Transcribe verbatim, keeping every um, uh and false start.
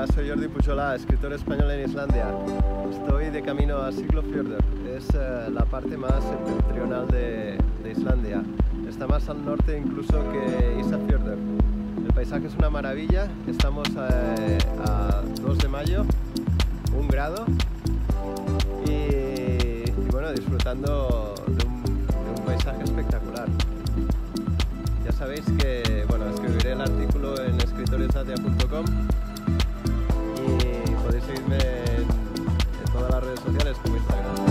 Hola, soy Jordi Pujolà, escritor español en Islandia. Estoy de camino a Siglufjörður. Es uh, la parte más septentrional de, de Islandia. Está más al norte incluso que Ísafjörður. El paisaje es una maravilla. Estamos a, a dos de mayo, un grado, y, y bueno, disfrutando de un, de un paisaje espectacular. Ya sabéis que bueno, escribiré el artículo en escritoresdatia punto com y podéis seguirme en, en todas las redes sociales como Instagram.